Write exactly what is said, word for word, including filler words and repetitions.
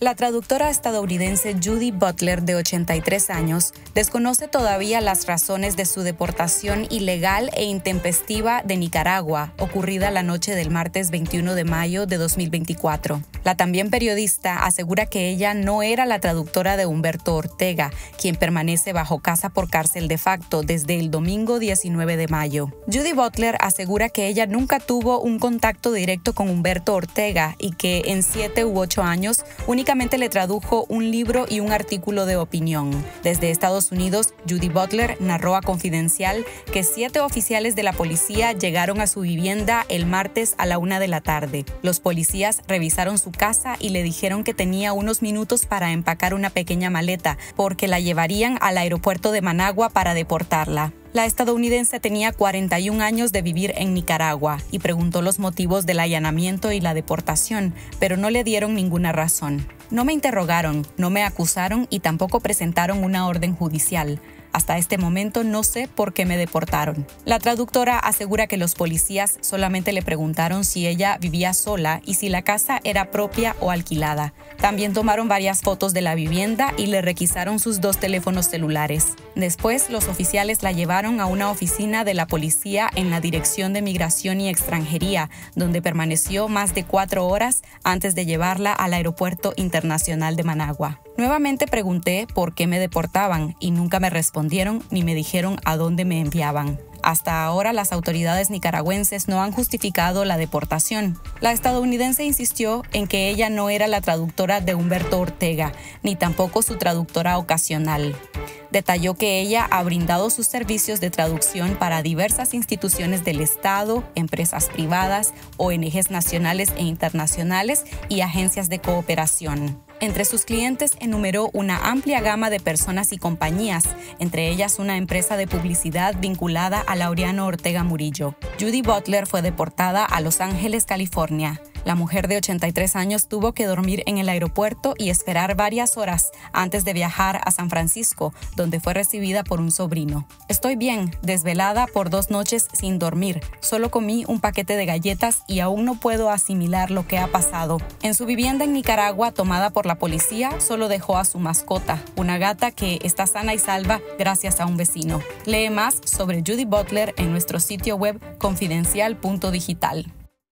La traductora estadounidense Judy Butler, de ochenta y tres años, desconoce todavía las razones de su deportación ilegal e intempestiva de Nicaragua, ocurrida la noche del martes veintiuno de mayo de dos mil veinticuatro. La también periodista asegura que ella no era la traductora de Humberto Ortega, quien permanece bajo casa por cárcel de facto desde el domingo diecinueve de mayo. Judy Butler asegura que ella nunca tuvo un contacto directo con Humberto Ortega y que en siete u ocho años únicamente le tradujo un libro y un artículo de opinión. Desde Estados Unidos, Judy Butler narró a Confidencial que siete oficiales de la policía llegaron a su vivienda el martes a la una de la tarde. Los policías revisaron su casa y le dijeron que tenía unos minutos para empacar una pequeña maleta porque la llevarían al aeropuerto de Managua para deportarla. La estadounidense tenía cuarenta y un años de vivir en Nicaragua y preguntó los motivos del allanamiento y la deportación, pero no le dieron ninguna razón. No me interrogaron, no me acusaron y tampoco presentaron una orden judicial. Hasta este momento no sé por qué me deportaron. La traductora asegura que los policías solamente le preguntaron si ella vivía sola y si la casa era propia o alquilada. También tomaron varias fotos de la vivienda y le requisaron sus dos teléfonos celulares. Después, los oficiales la llevaron a una oficina de la policía en la Dirección de Migración y Extranjería, donde permaneció más de cuatro horas antes de llevarla al Aeropuerto Internacional de Managua. Nuevamente pregunté por qué me deportaban y nunca me respondieron ni me dijeron a dónde me enviaban. Hasta ahora, las autoridades nicaragüenses no han justificado la deportación. La estadounidense insistió en que ella no era la traductora de Humberto Ortega, ni tampoco su traductora ocasional. Detalló que ella ha brindado sus servicios de traducción para diversas instituciones del Estado, empresas privadas, O N Ges nacionales e internacionales y agencias de cooperación. Entre sus clientes enumeró una amplia gama de personas y compañías, entre ellas una empresa de publicidad vinculada a Laureano Ortega Murillo. Judy Butler fue deportada a Los Ángeles, California. La mujer de ochenta y tres años tuvo que dormir en el aeropuerto y esperar varias horas antes de viajar a San Francisco, donde fue recibida por un sobrino. Estoy bien, desvelada por dos noches sin dormir. Solo comí un paquete de galletas y aún no puedo asimilar lo que ha pasado. En su vivienda en Nicaragua, tomada por la policía, solo dejó a su mascota, una gata que está sana y salva gracias a un vecino. Lee más sobre Judy Butler en nuestro sitio web confidencial punto digital.